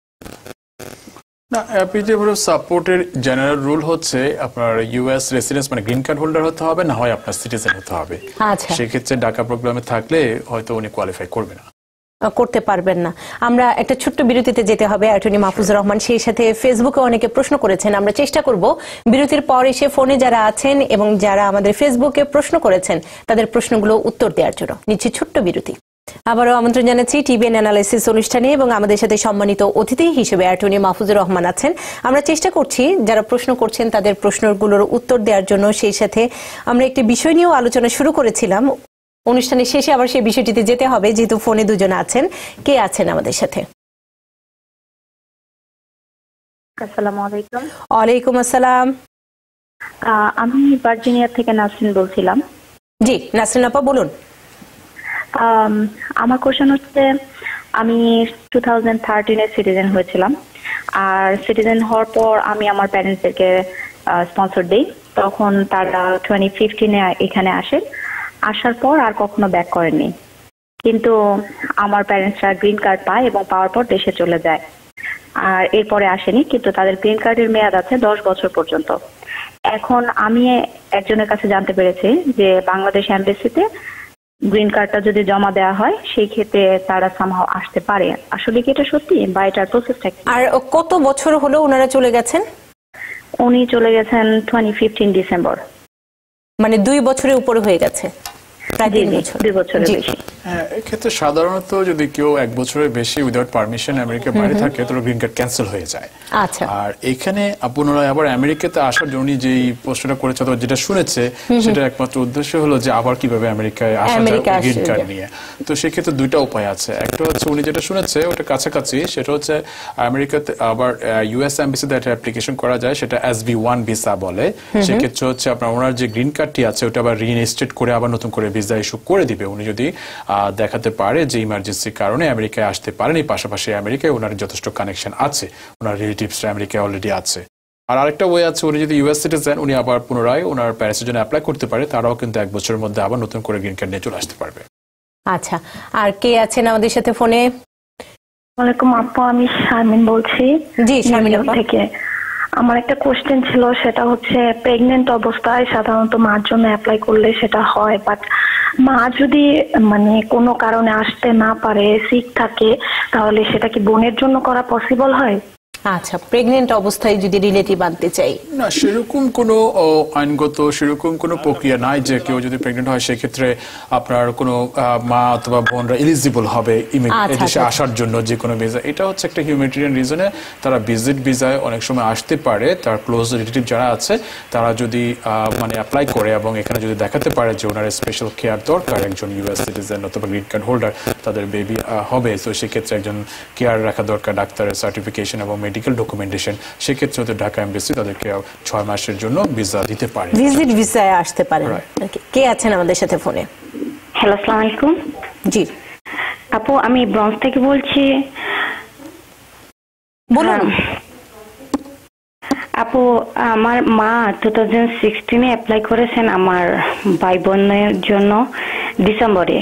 না, অ্যাফিডেভিট অফ সাপোর্টের জেনারেল রুল হচ্ছে আপনার ইউএস রেসিডেন্স মানে গ্রিন কার্ড হোল্ডার হতে হবে, না হয় আপনার সিটিজেন হতে হবে।
আচ্ছা,
সেক্ষেত্রে ঢাকা প্রোগ্রামে থাকলে হয়তো উনি কোয়ালিফাই করবে না,
করতে পারবেন না। আমরা একটা ছোট্ট বিরতিতে যেতে হবে। অ্যাটর্নি মাহফুজুর রহমান, সেই সাথে ফেসবুকে অনেকে প্রশ্ন করেছেন। আমরা চেষ্টা করব বিরতির পর এসে ফোনে যারা আছেন এবং যারা আমাদের ফেসবুকে প্রশ্ন করেছেন তাদের প্রশ্নগুলো উত্তর দেওয়ার জন্য। নিচ্ছি ছোট্ট বিরতি। আবারও আমন্ত্রণ জানাচ্ছি টিভিএন অ্যানালাইসিস অনুষ্ঠানে, এবং আমাদের সাথে সম্মানিত অতিথি হিসেবে অ্যাটর্নি মাহফুজুর রহমান আছেন। আমরা চেষ্টা করছি যারা প্রশ্ন করছেন তাদের প্রশ্নগুলোর উত্তর দেওয়ার জন্য। সেই সাথে আমরা একটি বিষয় নিয়েও আলোচনা শুরু করেছিলাম। অনুষ্ঠানের শেষে আবার সেই বিষয়টিতে যেতে হবে, যেহেতু ফোনে দুজন আছেন। কে আছেন আমাদের সাথে?
আসসালামু আলাইকুম।
ওয়ালাইকুম আসসালাম।
আমি ভার্জিনিয়া থেকে নাসরিন বলছিলাম।
জি, নাসরিন আপা বলুন।
আমার কোশ্চেন হচ্ছে, আমি 2013-এ সিটিজেন হয়েছিলাম, আর সিটিজেন হওয়ার পর আমি আমার প্যারেন্টসদেরকে স্পন্সর দিই। তখন তারা 2015-এ এখানে আসে। আসার পর আর কখনো ব্যাক করেননি, কিন্তু আমার প্যারেন্টসরা গ্রিন কার্ড পায় এবং পাওয়ার পর দেশে চলে যায়। আর এরপরে আসেনি, কিন্তু তাদের গ্রিন কার্ডের মেয়াদ আছে 10 বছর পর্যন্ত। এখন আমি একজনের কাছে জানতে পেরেছি যে বাংলাদেশ এমবেসিতে গ্রিন কার্ডটা যদি জমা দেওয়া হয় সেই ক্ষেত্রে তারা সামহাও আসতে পারে। আসলে কি এটা সত্যি, বা এটার প্রসেসটা কি?
আর কত বছর হলো ওনারা চলে গেছেন?
উনি চলে গেছেন 2015 ডিসেম্বর।
মানে 2 বছরের উপরে হয়ে গেছে, প্রায় 3 বছর।
2 বছরের বেশি।
হ্যাঁ, এক্ষেত্রে সাধারণত যদি কেউ 1 বছরের বেশি উইদাউট পারমিশন আমেরিকার বাইরে থাকে তাহলে গ্রিন কার্ড ক্যান্সেল হয়ে যায়।
আচ্ছা।
আর এখানে পুনরায় আবার আমেরিকাতে আসার জন্য যেই প্রশ্নটা করেছে অথবা যেটা শুনেছে সেটার একমাত্র উদ্দেশ্য হলো যে আবার কিভাবে আমেরিকায় আসা যায় গ্রিন কার্ড নিয়ে। তো সেক্ষেত্রে 2টা উপায় আছে। একটা হচ্ছে উনি যেটা শুনেছে ওটা কাছাকাছি, সেটা হচ্ছে আমেরিকাতে আবার ইউএস এমবাসিতে একটা অ্যাপ্লিকেশন করা যায়, সেটা SB1 ভিসা বলে। সেক্ষেত্রে হচ্ছে আপনার ওনার যে গ্রিন কার্ডটি আছে ওটা আবার রিইনস্টেট করে আবার নতুন করে ভিসা ইস্যু করে দিবে উনি যদি দেখাতে পারে যে ইমার্জেন্সির কারণে আমেরিকায় আসতে পারেনি, পাশাপাশি আমেরিকায় ওনার যথেষ্ট কানেকশন আছে, ওনার রিলেটিভসরা আমেরিকায় অলরেডি আছে। আর আরেকটা ওয়ে আছে, উনি যদি ইউএস সিটিজেন উনি আবার পুনরায় ওনার প্যারেন্টসের জন্য অ্যাপ্লাই করতে পারে, তারাও কিন্তু 1 বছরের মধ্যে আবার নতুন করে গ্রিন কার্ড নিয়ে চলে আসতে পারবে।
আচ্ছা, আর কে আছেন আমাদের সাথে ফোনে?
ওয়ালাইকুম আপু, আমি শারমিন বলছি।
জি শারমিন
থেকে। আমার একটা কোশ্চেন ছিল, সেটা হচ্ছে প্রেগনেন্ট অবস্থায় সাধারণত মার জন্য অ্যাপ্লাই করলে সেটা হয়, বাট মা যদি মানে কোনো কারণে আসতে না পারে, সিক থাকে, তাহলে সেটা কি বোনের জন্য করা পসিবল হয়?
আচ্ছা, প্রেগনেন্ট অবস্থায় যদি রিলেটিভ আনতে চাই?
না, সেরকম কোনো আইনগত সেরকম কোনো প্রক্রিয়া নাই যে কেউ যদি প্রেগনেন্ট হয় সেক্ষেত্রে আপনার কোনো মা অথবা বোনরা এলিজিবল হবে এদেশে আসার জন্য যে কোনো ভিসা। এটা হচ্ছে একটা হিউম্যানিটেরিয়ান রিজনে তারা ভিজিট ভিসায় অনেক সময় আসতে পারে, তার ক্লোজ রিলেটিভ যারা আছে তারা যদি মানে অ্যাপ্লাই করে এবং এখানে যদি দেখাতে পারে যে ওনার স্পেশাল কেয়ার দরকার, একজন ইউএস সিটিজেন অথবা গ্রিন কার্ড হোল্ডার তাদের বেবি হবে, তো সেক্ষেত্রে একজন কেয়ার রাখা দরকার, ডাক্তারের সার্টিফিকেশন এবং মেডিকেল ডকুমেন্টেশন, সেক্ষেত্রে ওদের ঢাকা এমবাসি তাদেরকে 6 মাসের জন্য ভিসা দিতে পারে,
ভিজিট ভিসায় আসতে পারে। কে আছেন আমাদের সাথে ফোনে?
হ্যালো, আসসালামু আলাইকুম।
জি
আপু, আমি ব্রঞ্জ থেকে বলছি।
বলুন।
আপু, আমার মা 2016-এ অ্যাপ্লাই করেছেন আমার ভাই বোনের জন্য ডিসেম্বরে।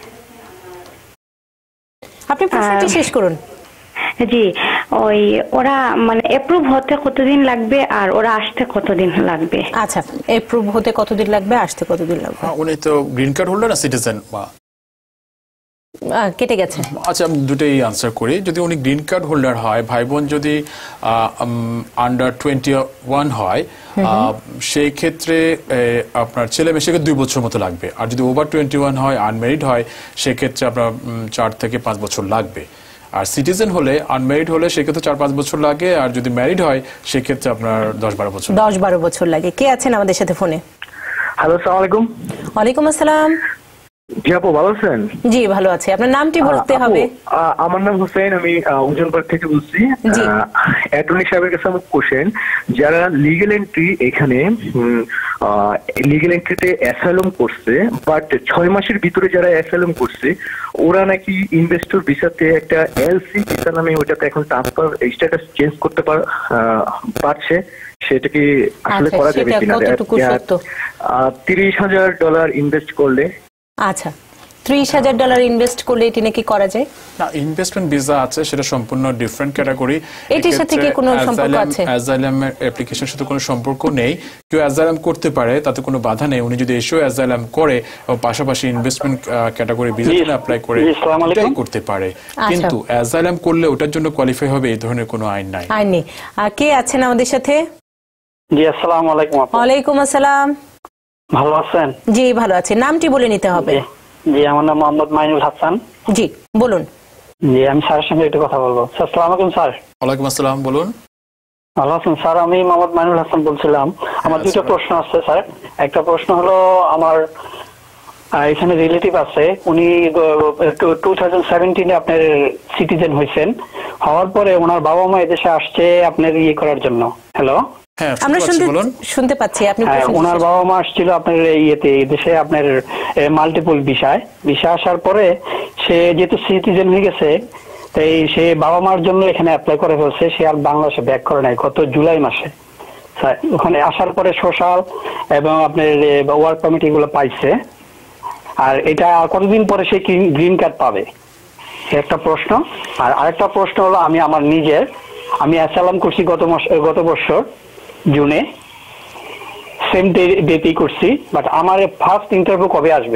আপনি প্রশ্নটি শেষ করুন।
জি, ওই ওরা মানে অ্যাপ্রুভ হতে কতদিন লাগবে আর ওরা আসতে কতদিন লাগবে?
আচ্ছা, অ্যাপ্রুভ হতে কতদিন লাগবে, আসতে কতদিন লাগবে?
উনি তো গ্রিন কার্ড হোল্ডার না সিটিজেন বা
কেটে গেছে?
আচ্ছা, আমি দুটোই আনসার করি। যদি উনি গ্রিন কার্ড হোল্ডার হয়, ভাই বোন যদি আন্ডার 21 হয়, সেই ক্ষেত্রে আপনার ছেলে মেয়েকে 2 বছর মতো লাগবে। আর যদি ওভার 21 হয়, আনম্যারিড হয়, সেক্ষেত্রে আপনার 4 থেকে 5 বছর লাগবে। আর সিটিজেন হলে, আনম্যারিড হলে সেক্ষেত্রে 4-5 বছর লাগে, আর যদি ম্যারিড হয় সেক্ষেত্রে আপনার 10-12 বছর।
10-12 বছর লাগে। কে আছেন আমাদের সাথে ফোনে?
হ্যালো, আসসালামু আলাইকুম।
ওয়ালাইকুম আসসালাম।
জি আপু, ভালো আছেন?
জি ভালো আছি। আপনার নামটি বলতে হবে।
আমার নাম হোসেন, আমি উজনপাড় থেকে বলছি। অ্যাটর্নি সাহেবের কাছে আমার কোশ্চেন, যারা লিগ্যাল এন্ট্রি এখানে লিগ্যাল এন্ট্রিতে অ্যাসাইলাম করছে, বাট 6 মাসের ভিতরে যারা অ্যাসাইলাম করছে ওরা নাকি ইনভেস্টর ভিসাতে একটা এলসি ভিসা নামে ওটাতে এখন ট্রান্সফার স্ট্যাটাস চেঞ্জ করতে পারছে, সেটা কি আসলে করা যাবে কিনা? $30,000 ইনভেস্ট করলে।
আচ্ছা, $30,000 ইনভেস্ট করলে এটি নাকি করা যায়
না? ইনভেস্টমেন্ট ভিসা আছে, সেটা সম্পূর্ণ ডিফারেন্ট ক্যাটাগরি।
এটির সাথে কি কোনো সম্পর্ক আছে?
অ্যাজাইলামের অ্যাপ্লিকেশনের সাথে কোনো সম্পর্ক নেই। কেউ অ্যাজাইলাম করতে পারে, তাতে কোনো বাধা নেই। উনি যদি এসেও অ্যাজাইলাম করে এবং পাশাপাশি ইনভেস্টমেন্ট ক্যাটাগরি ভিসা জন্য অ্যাপ্লাই করে এটাই করতে পারে, কিন্তু অ্যাজাইলাম করলে ওটার জন্য কোয়ালিফাই হবে এই ধরনের কোনো আইন নাই।
আইন নেই। কে আছেন আমাদের সাথে?
জি, আসসালামু আলাইকুম।
ওয়ালাইকুম আসসালাম।
ভালো আছেন?
জি ভালো আছি। নামটি বলে নিতে হবে।
জি, আমার নাম মোহাম্মদ মাইনুল হাসান।
জি বলুন।
জি, আমি স্যারের সঙ্গে একটু কথা বলবো। আসসালামু আলাইকুম স্যার।
ওয়ালাইকুম আসসালাম, বলুন।
ভালো আছেন স্যার? আমি মোহাম্মদ মাইনুল হাসান বলছিলাম। আমার 2টা প্রশ্ন আছে স্যার। একটা প্রশ্ন হলো, আমার এখানে রিলেটিভ আছে, উনি 2017-এ আপনার সিটিজেন হয়েছেন, হওয়ার পরে ওনার বাবা মা এদেশে আসছে আপনার ইয়ে করার জন্য। হ্যালো,
আমরা শুনতে পাচ্ছি। আপনি
ওনার বাবা মা আসছিল আপনার ইয়েতে দেশে আপনার মাল্টিপল ভিসা আসার পরে সে যেহেতু সিটিজেন হয়ে গেছে, তাই সে বাবা মার জন্য এখানে অ্যাপ্লাই করে ফেলছে। সে আর বাংলাদেশে ব্যাক করে নাই গত জুলাই মাসে। ওখানে আসার পরে সোশ্যাল এবং আপনার ওয়ার্ক পারমিট এগুলো পাইছে। আর এটা কতদিন পরে সে গ্রিন কার্ড পাবে, একটা প্রশ্ন। আর আরেকটা প্রশ্ন হলো, আমি আমার নিজের অ্যাসাইলাম করছি গত বছর জুনে, সেম ডেটেই করছি, বাট আমার ফার্স্ট ইন্টারভিউ কবে আসবে?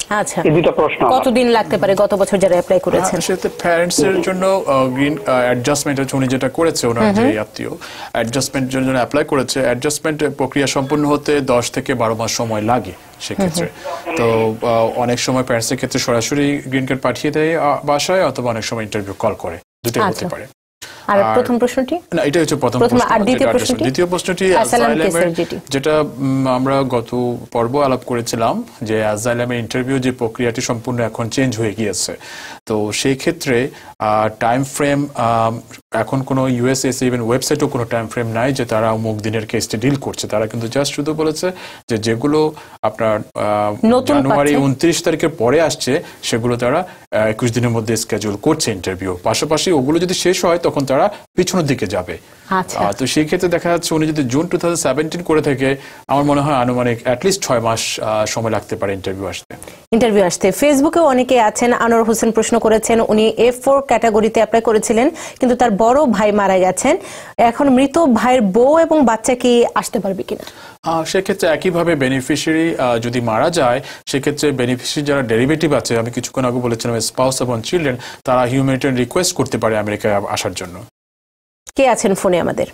আচ্ছা,
এই দুটো প্রশ্ন।
কতদিন লাগতে পারে গত বছর যারা অ্যাপ্লাই করেছেন?
সেটা প্যারেন্টস এর জন্য গ্রিন অ্যাডজাস্টমেন্ট উনি যেটা করেছে, ওনার যে আত্মীয় অ্যাডজাস্টমেন্টের জন্য অ্যাপ্লাই করেছে, অ্যাডজাস্টমেন্ট প্রক্রিয়া সম্পূর্ণ হতে 10 থেকে 12 মাস সময় লাগে সেক্ষেত্রে। তো অনেক সময় প্যারেন্টসের ক্ষেত্রে সরাসরি গ্রিন কার্ড পাঠিয়ে দেয় বাসায়, অথবা অনেক সময় ইন্টারভিউ কল করে, দুটোই হতে পারে।
আর প্রথম প্রশ্নটি
না, এটা হচ্ছে প্রথম প্রশ্ন। আর দ্বিতীয় প্রশ্নটি যেটা আমরা গত পর্ব আলাপ করেছিলাম যে অ্যাসাইলামের ইন্টারভিউ যে প্রক্রিয়াটি সম্পূর্ণ এখন চেঞ্জ হয়ে গিয়েছে। তো সেই ক্ষেত্রে টাইম ফ্রেম এখন কোনো ইউএসএস ইভেন ওয়েবসাইটেও কোনো টাইম ফ্রেম নাই যে তারা অমুক দিনের কেসটি ডিল করছে। তারা কিন্তু জাস্ট শুধু বলেছে যে যেগুলো আপনার জানুয়ারি 29 তারিখের পরে আসছে সেগুলো তারা 21 দিনের মধ্যে স্কেজুল করছে ইন্টারভিউ। পাশাপাশি ওগুলো যদি শেষ হয় তখন তারা পিছনের দিকে যাবে। তো সেই ক্ষেত্রে দেখা যাচ্ছে উনি যদি জুন 2017 করে থাকে, আমার মনে হয় আনুমানিক অ্যাটলিস্ট 6 মাস সময় লাগতে পারে ইন্টারভিউ আসতে। ফেসবুকে অনেকে আছেন, আনোয়ার হোসেন প্রশ্ন করেছেন, উনি F4 ক্যাটাগরিতে অ্যাপ্লাই করেছিলেন কিন্তু তার বড় ভাই মারা গেছেন, এখন মৃত ভাইয়ের বউ এবং বাচ্চা কি আসতে পারবে কিনা? সেক্ষেত্রে একইভাবে বেনিফিশিয়ারি যদি মারা যায়, সেক্ষেত্রে বেনিফিশিয়ারি যারা ডেরিভেটিভ আছে, আমি কিছুক্ষণ আগে বলেছিলাম স্পাউস এবং চিলড্রেন, তারা হিউম্যানিটেরিয়ান রিকোয়েস্ট করতে পারে আমেরিকায় আসার জন্য।
কে আছেন ফোনে? আমাদের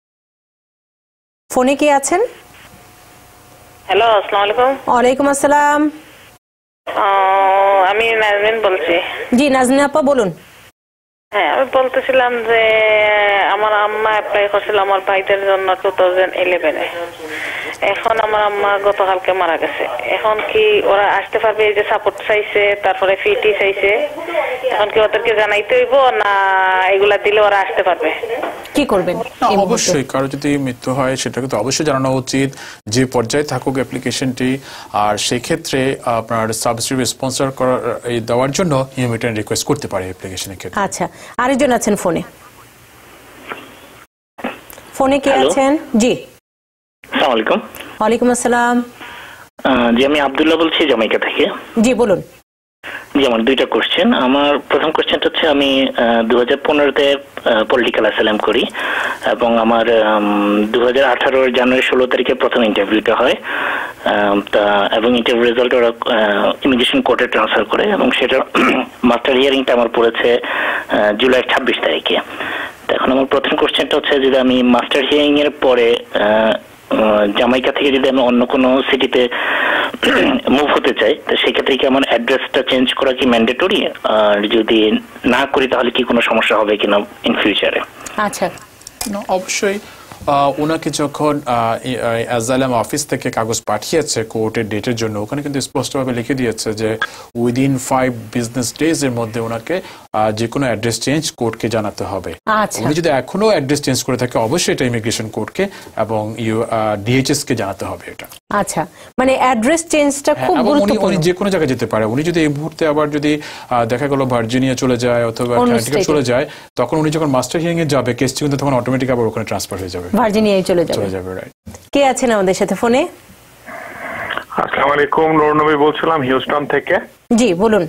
ফোনে কে আছেন?
হ্যালো, আসসালামু আলাইকুম।
ওয়ালাইকুম আসসালাম।
আমি নাজনীন বলছি।
জি নাজনীন আপা বলুন।
হ্যাঁ, আমি বলতেছিলাম যে আমার আম্মা অ্যাপ্লাই করছিল আমার ভাইদের জন্য 2011-এ। এখন আমার আম্মা গতকালকে মারা গেছে। এখন কি ওরা আসতে পারবে? এই যে সাপোর্ট চাইছে, তারপরে ফিটি চাইছে, এখন কি ওদেরকে জানাইতে হইব না এগুলা দিলে ওরা আসতে পারবে?
কি করবেন?
অবশ্যই কারো যদি মৃত্যু হয় সেটাকে তো অবশ্যই জানানো উচিত, যে পর্যায়ে থাকুক অ্যাপ্লিকেশনটি। আর সেক্ষেত্রে আপনার সাবসিডি স্পন্সর দেওয়ার জন্য হিউম্যানিটেরিয়ান রিকোয়েস্ট করতে পারে অ্যাপ্লিকেশনের ক্ষেত্রে।
আচ্ছা, আরেকজন আছেন ফোনে। ফোনে কে আছেন? জি
আসসালামু আলাইকুম।
ওয়ালাইকুম আসসালাম।
জি, আমি আব্দুল্লাহ বলছি জামাইকা থেকে।
জি বলুন।
জি, আমার দুইটা কোশ্চেন। আমার প্রথম কোশ্চেনটা হচ্ছে আমি 2015-তে পলিটিক্যাল অ্যাসাইলাম করি এবং আমার 2018 জানুয়ারি 16 তারিখে প্রথম ইন্টারভিউটা হয়, এবং ইন্টারভিউ রেজাল্ট ওরা ইমিগ্রেশন কোর্টে ট্রান্সফার করে এবং সেটা মাস্টার হিয়ারিংটা আমার পড়েছে জুলাই 26 তারিখে। এখন আমার প্রথম কোশ্চেনটা হচ্ছে যদি আমি মাস্টার হিয়ারিং এর পরে জামাইকা থেকে যদি আমি অন্য কোনো সিটিতে মুভ হতে চাই, তো সেক্ষেত্রে কি আমার অ্যাড্রেসটা চেঞ্জ করা কি ম্যান্ডেটরি? আর যদি না করি তাহলে কি কোনো সমস্যা হবে কিনা ইন ফিউচারে?
আচ্ছা,
অবশ্যই ওনাকে যখন অ্যাসাইলাম অফিস থেকে কাগজ পাঠিয়েছে কোর্টের ডেটের জন্য, ওখানে কিন্তু স্পষ্টভাবে লিখে দিয়েছে যে উইদিন 5 বিজনেস ডেজ এর মধ্যে ওনাকে যে কোনো অ্যাড্রেস চেঞ্জ কোর্টকে জানাতে হবে। উনি যদি এখনো অ্যাড্রেস চেঞ্জ করে থাকে অবশ্যই এটা ইমিগ্রেশন কোর্টকে এবং ডিএইচএস কে জানাতে হবে এটা।
আচ্ছা, মানে অ্যাড্রেস চেঞ্জটা খুব গুরুত্বপূর্ণ।
উনি যে কোনো জায়গায় যেতে পারে। উনি যদি এই মুহূর্তে আবার যদি দেখা গেল ভার্জিনিয়া চলে যায় অথবা কানেটিকাট চলে যায়, তখন উনি যখন মাস্টার হিয়ারিং এ যাবে কেসটি কিন্তু তখন অটোমেটিক আবার ওখানে ট্রান্সফার হয়ে যাবে,
ভার্জিনিয়ায় চলে যাবে। রাইট। কে আছেন আমাদের সাথে ফোনে?
আসসালামু আলাইকুম, নূর নবী বলছিলাম হিউস্টন থেকে।
জি বলুন।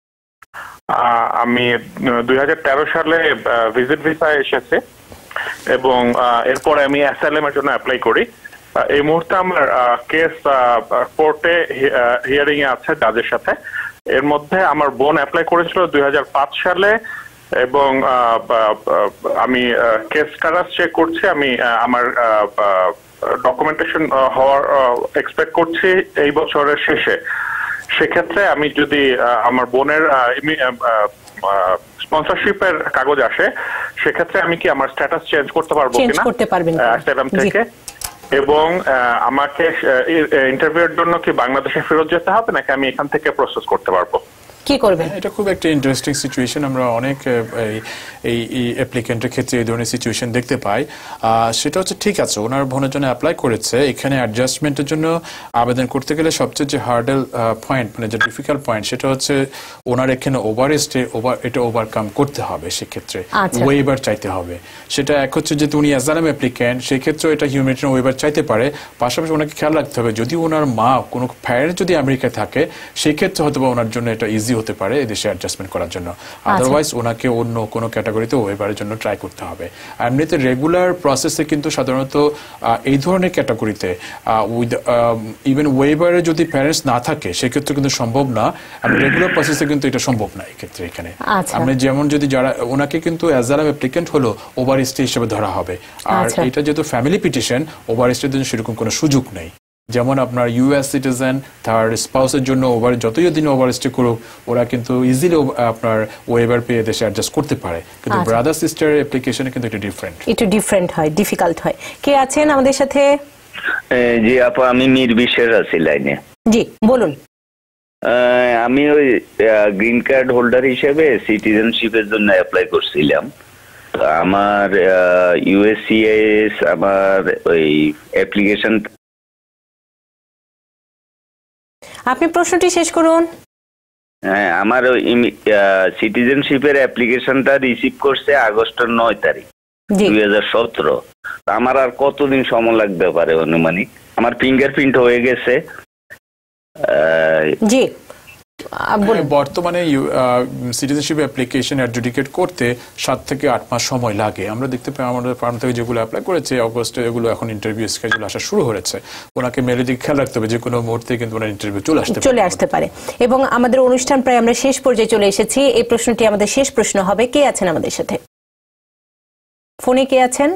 আমি 2013 সালে ভিজিট ভিসা এসেছে এবং এরপরে আমি অ্যাসাইলামের জন্য অ্যাপ্লাই করি। এই মুহূর্তে আমার কেস কোর্টে হিয়ারিং এ আছে জাজের সাথে। এর মধ্যে আমার বোন অ্যাপ্লাই করেছিল 2005 সালে এবং আমি কেস স্ট্যাটাস চেক করছি। আমি আমার ডকুমেন্টেশন হওয়ার এক্সপেক্ট করছি এই বছরের শেষে। সেক্ষেত্রে আমি যদি আমার বোনের স্পন্সরশিপের কাগজ আসে, সেক্ষেত্রে আমি কি আমার স্ট্যাটাস চেঞ্জ করতে পারবো কিনা অ্যাসাইলাম থেকে? এবং আমাকে ইন্টারভিউর জন্য কি বাংলাদেশে ফেরত যেতে হবে নাকি আমি এখান থেকে প্রসেস করতে পারবো?
কি করবেন?
এটা খুব একটা ইন্টারেস্টিং সিচুয়েশন। আমরা অনেক এই অ্যাপ্লিকেন্টের ক্ষেত্রে এই ধরনের সিচুয়েশন দেখতে পাই। সেটা হচ্ছে ঠিক আছে, ওনার বোনের জন্য অ্যাপ্লাই করেছে, এখানে অ্যাডজাস্টমেন্টের জন্য আবেদন করতে গেলে সবচেয়ে যে হার্ডেল পয়েন্ট, মানে যে ডিফিকাল্ট পয়েন্ট, সেটা হচ্ছে ওনার এখানে এটা ওভারকাম করতে হবে। সেক্ষেত্রে ওয়েভার চাইতে হবে। সেটা এক হচ্ছে যেহেতু উনি অ্যাসাইলাম অ্যাপ্লিক্যান্ট, সেক্ষেত্রে এটা হিউম্যানিটেরিয়ান ওয়েভার চাইতে পারে। পাশাপাশি ওনাকে খেয়াল রাখতে হবে যদি ওনার মা কোনো প্যারেন্ট যদি আমেরিকায় থাকে, সেক্ষেত্রে হয়তো বা ওনার জন্য এটা ইজি হতে পারে এদেশে অ্যাডজাস্টমেন্ট করার জন্য। আদারওয়াইজ ওনাকে অন্য কোনো ক্যাটাগরিতে ওয়েবারের জন্য ট্রাই করতে হবে। এমনিতে রেগুলার প্রসেসে কিন্তু সাধারণত এই ধরনের ক্যাটাগরিতে উইথ ইভেন ওয়েবারে যদি প্যারেন্টস না থাকে সেক্ষেত্রে কিন্তু সম্ভব না। রেগুলার প্রসেসে কিন্তু এটা সম্ভব না এক্ষেত্রে। এখানে আমরা যেমন যদি যারা ওনাকে কিন্তু অ্যাজালাম অ্যাপ্লিকেন্ট হলো ওভারস্টে হিসেবে ধরা হবে। আর এটা যেহেতু ফ্যামিলি পিটিশন, ওভারস্টের জন্য সেরকম কোনো সুযোগ নেই। যেমন আপনার ইউএস সিটিজেন তার স্পাউসের জন্য যতই দিন ওভারস্টে করুক ওরা কিন্তু ইজিলি আপনার ওয়েবার পেয়ে দেশে অ্যাডজাস্ট করতে পারে, কিন্তু ব্রাদার সিস্টার অ্যাপ্লিকেশনে কিন্তু একটু ডিফারেন্ট হয়, ডিফিকাল্ট হয়। কে আছেন আমাদের সাথে?
জি আপু, আমি মীর বিশ্বের আছি লাইনে।
জি বলুন।
আমি ওই গ্রিন কার্ড হোল্ডার হিসেবে সিটিজেনশিপের জন্য অ্যাপ্লাই করছিলাম। আমার ইউএসসিআইএস আমার ওই অ্যাপ্লিকেশন।
আপনি প্রশ্নটি শেষ করুন।
হ্যাঁ, আমার সিটিজেনশিপের অ্যাপ্লিকেশনটা রিসিভ করছে আগস্টের 9 তারিখ 2017। আমার আর কতদিন সময় লাগতে পারে অনুমানিক? আমার ফিঙ্গারপ্রিন্ট হয়ে গেছে।
জি বর্তমানে সিটিজেনশিপ অ্যাপ্লিকেশন অ্যাডজুডিকেট করতে 7 থেকে 8 মাস সময় লাগে। আমরা দেখতে পাই আমাদের ফার্ম থেকে যেগুলো অ্যাপ্লাই করেছে অগস্টে এগুলো এখন ইন্টারভিউ স্কেজুল আসা শুরু হয়েছে। ওনাকে মেলে দিকে খেয়াল রাখতে হবে যে কোনো মুহূর্তে কিন্তু ওনার ইন্টারভিউ চলে আসতে পারে। এবং আমাদের অনুষ্ঠান প্রায় আমরা শেষ পর্যায়ে চলে এসেছি। এই প্রশ্নটি আমাদের শেষ প্রশ্ন হবে। কে আছেন আমাদের সাথে? ফোনে কে আছেন?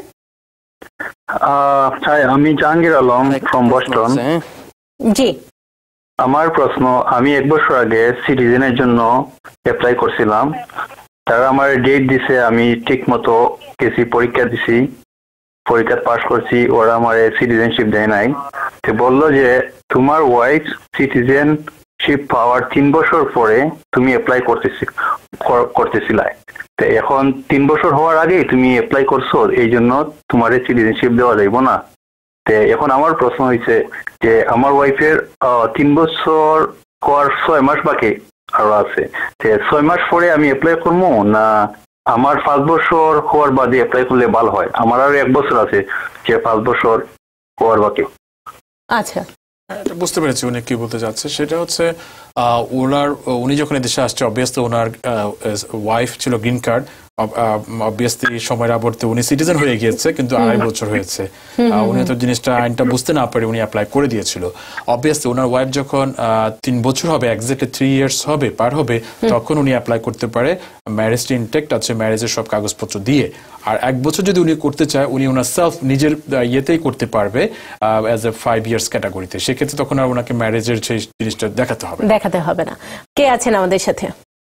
আমি জাহাঙ্গীর আলম ফ্রম বস্টন।
জি
আমার প্রশ্ন, আমি 1 বছর আগে সিটিজেনের জন্য অ্যাপ্লাই করছিলাম। তারা আমার ডেট দিছে, আমি ঠিক মতো গেছি, পরীক্ষা দিছি, পরীক্ষা পাস করছি, ওরা আমার সিটিজেনশিপ দেয় নাই। তো বললো যে তোমার ওয়াইফ সিটিজেনশিপ পাওয়ার 3 বছর পরে তুমি অ্যাপ্লাই করতেছিলা। তো এখন 3 বছর হওয়ার আগেই তুমি অ্যাপ্লাই করছো, এই জন্য তোমার সিটিজেনশিপ দেওয়া যাইব না। তো এখন আমার প্রশ্ন হয়েছে যে আমার ওয়াইফের 3 বছর হওয়ার 6 মাস বাকি আরো আছে। 6 মাস পরে আমি অ্যাপ্লাই করবো না আমার 5 বছর হওয়ার বাদে অ্যাপ্লাই করলে ভালো হয়? আমার আরো 1 বছর আছে যে 5 বছর হওয়ার বাকি।
আচ্ছা,
বুঝতে পেরেছি উনি কি বলতে চাচ্ছে। সেটা হচ্ছে উনি যখন এদেশে আসছে অবভিয়াসলি ওনার ওয়াইফ ছিল গ্রিন কার্ড, অবভিয়াসলি সময়ের আবর্তে উনি সিটিজেন হয়ে গিয়েছে, কিন্তু 2.5 বছর হয়েছে। উনি তো জিনিসটা আইনটা বুঝতে না পারে উনি অ্যাপ্লাই করে দিয়েছিল। অবভিয়াসলি ওনার ওয়াইফ যখন 3 বছর হবে, এক্স্যাক্টলি 3 ইয়ার্স হবে পার হবে, তখন উনি অ্যাপ্লাই করতে পারে। ম্যারেজটি ইনটেক্ট আছে, ম্যারেজের সব কাগজপত্র দিয়ে। আর 1 বছর যদি উনি করতে চায় উনি ওনার সেলফ নিজের ইয়েতেই করতে পারবে অ্যাজ এ 5 ইয়ার্স ক্যাটাগরিতে। সেক্ষেত্রে তখন আর ওনাকে ম্যারেজের সেই জিনিসটা দেখাতে হবে না। কে আছেন আমাদের সাথে?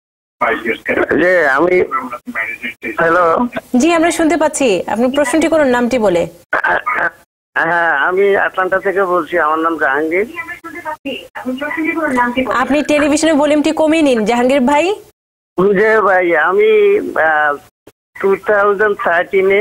আমি হ্যালো,
জি আমরা শুনতে পাচ্ছি, আপনি প্রশ্নটি করুন নামটি বলে।
হ্যাঁ, আমি আটলান্টা থেকে বলছি, আমার নাম জাহাঙ্গীর।
আপনি টেলিভিশনের ভলিউমটি কমিয়ে নিন জাহাঙ্গীর ভাই।
যে ভাই আমি 2013-এ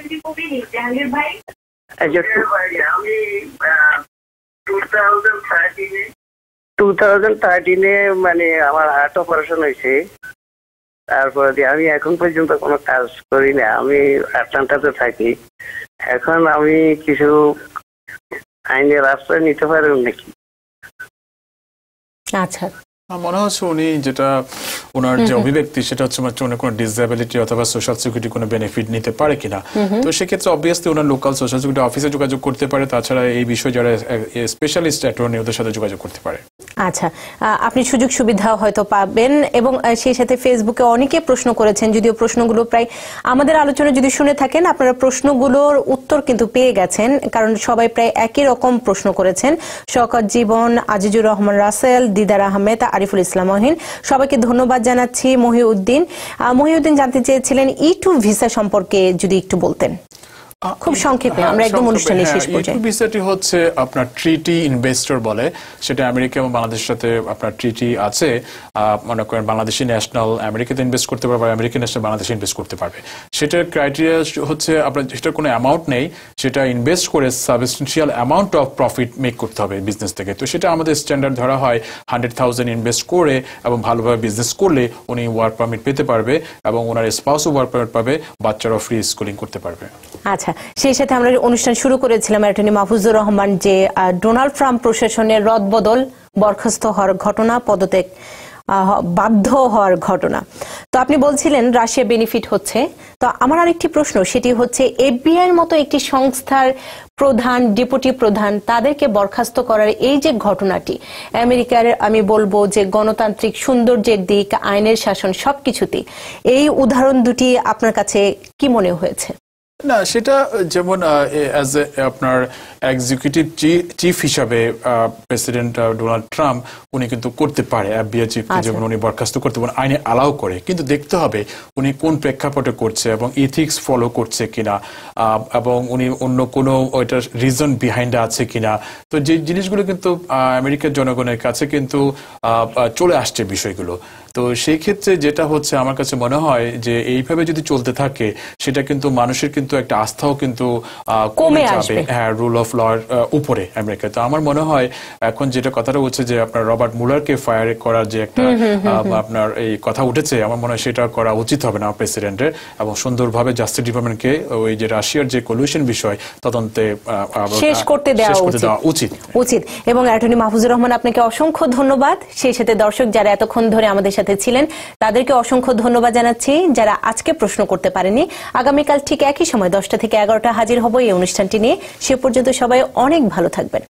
মানে আমার হার্ট অপারেশন হয়েছে। তারপরে আমি এখন পর্যন্ত কোনো কাজ করি না, আমি আটলান্টাতে থাকি। এখন আমি কিছু আইনের আশ্রয় নিতে পারবেন নাকি?
আচ্ছা,
মনে হচ্ছে উনি যেটা ওনার যে অভিব্যক্তি সেটা হচ্ছে উনি কোনো ডিসএবিলিটি অথবা সোশ্যাল সিকিউরিটি কোনো বেনিফিট নিতে পারে কিনা। তো সেক্ষেত্রে অবভিয়াসলি ওনার লোকাল সোশ্যাল সিকিউরিটি অফিসে যোগাযোগ করতে পারে। তাছাড়া এই বিষয়ে যারা স্পেশালিস্ট অ্যাটর্নি ওদের সাথে যোগাযোগ করতে পারে।
আচ্ছা, আপনি সুযোগ সুবিধা হয়তো পাবেন। এবং সেই সাথে ফেসবুকে অনেকে প্রশ্ন করেছেন, যদিও প্রশ্নগুলো প্রায় আমাদের আলোচনা যদি শুনে থাকেন আপনারা প্রশ্নগুলোর উত্তর কিন্তু পেয়ে গেছেন, কারণ সবাই প্রায় একই রকম প্রশ্ন করেছেন। শওকত জীবন, আজিজুর রহমান রাসেল, দিদার আহমেদ, আরিফুল ইসলাম মহিন, সবাইকে ধন্যবাদ জানাচ্ছি। মহিউদ্দিন জানতে চেয়েছিলেন E2 ভিসা সম্পর্কে যদি একটু বলতেন খুব সংক্ষেপে, আমরা একদম অনুষ্ঠানের শেষ পর্যায়ে।
E2 ভিসাটি হচ্ছে আপনার ট্রিটি ইনভেস্টর বলে, সেটা আমেরিকা এবং বাংলাদেশের সাথে আপনার ট্রিটি আছে। মনে করেন বাংলাদেশি ন্যাশনাল আমেরিকাতে ইনভেস্ট করতে পারবে, আমেরিকান ন্যাশনাল বাংলাদেশে ইনভেস্ট করতে পারবে। সেটার ক্রাইটেরিয়া হচ্ছে আপনার সেটার কোনো অ্যামাউন্ট নেই, সেটা ইনভেস্ট করে substantial amount of profit make করতে হবে বিজনেস থেকে। তো সেটা আমাদের স্ট্যান্ডার্ড ধরা হয় 100,000 ইনভেস্ট করে এবং ভালোভাবে বিজনেস করলে উনি ওয়ার্ক পারমিট পেতে পারবে এবং ওনার স্পাউসও ওয়ার্ক পারমিট পাবে, বাচ্চারাও ফ্রি স্কুলিং করতে পারবে।
আচ্ছা, সেই সাথে আমরা অনুষ্ঠান শুরু করেছিলাম অ্যাটর্নি মাহফুজুর রহমান যে ডোনাল্ড ট্রাম্প প্রশাসনের রদবদল, বরখাস্ত হওয়ার ঘটনা, পদত্যাগ বাধ্য হওয়ার ঘটনা। তো আপনি বলছিলেন রাশিয়া বেনিফিট হচ্ছে। তো আমার আরেকটি প্রশ্ন, সেটি হচ্ছে FBI এর মতো একটি সংস্থার প্রধান, ডেপুটি প্রধান, তাদেরকে বরখাস্ত করার এই যে ঘটনাটি, আমেরিকার আমি বলবো যে গণতান্ত্রিক সৌন্দর্যের দিক, আইনের শাসন সবকিছুতেই এই উদাহরণ দুটি আপনার কাছে কি মনে হয়েছে?
না, সেটা যেমন অ্যাজ এ আপনার এক্সিকিউটিভ চিফ হিসাবে প্রেসিডেন্ট ডোনাল্ড ট্রাম্প উনি কিন্তু করতে পারে, FBI চিফকে যেমন উনি বরখাস্ত করতে পারেন, আইনে অ্যালাউ করে, কিন্তু দেখতে হবে উনি কোন প্রেক্ষাপটে করছে এবং ইথিক্স ফলো করছে কিনা, এবং উনি অন্য কোনো ওইটার রিজন বিহাইন্ড আছে কিনা। তো যে জিনিসগুলো কিন্তু আমেরিকার জনগণের কাছে কিন্তু চলে আসছে বিষয়গুলো। তো সেই ক্ষেত্রে যেটা হচ্ছে আমার কাছে মনে হয় যে এইভাবে যদি চলতে থাকে সেটা কিন্তু মানুষের কিন্তু একটা আস্থাও কিন্তু কমে যাবে, হ্যাঁ, রুল অফ লর উপরে আমেরিকায়। তো আমার মনে হয় এখন যেটা কথাটা হচ্ছে যে আপনার রবার্ট মুলারকে ফায়ার করার যে একটা আপনার এই কথা উঠেছে, আমার মনে হয় সেটা করা উচিত হবে না প্রেসিডেন্টের, এবং সুন্দরভাবে জাস্টিস ডিপার্টমেন্টকে ওই যে রাশিয়ার যে কলিউশন বিষয় তদন্তে
শেষ করতে দেওয়া উচিত। এবং অ্যাটর্নি মাহফুজুর রহমান, আপনাকে অসংখ্য ধন্যবাদ। সেই সাথে দর্শক যারা এতক্ষণ ধরে আমাদের সাথে ছিলেন তাদেরকে অসংখ্য ধন্যবাদ জানাচ্ছি। যারা আজকে প্রশ্ন করতে পারেনি, আগামীকাল ঠিক একই সময় 10টা থেকে 11টা হাজির হব এই অনুষ্ঠানটি নিয়ে। সে পর্যন্ত সবাই অনেক ভালো থাকবেন।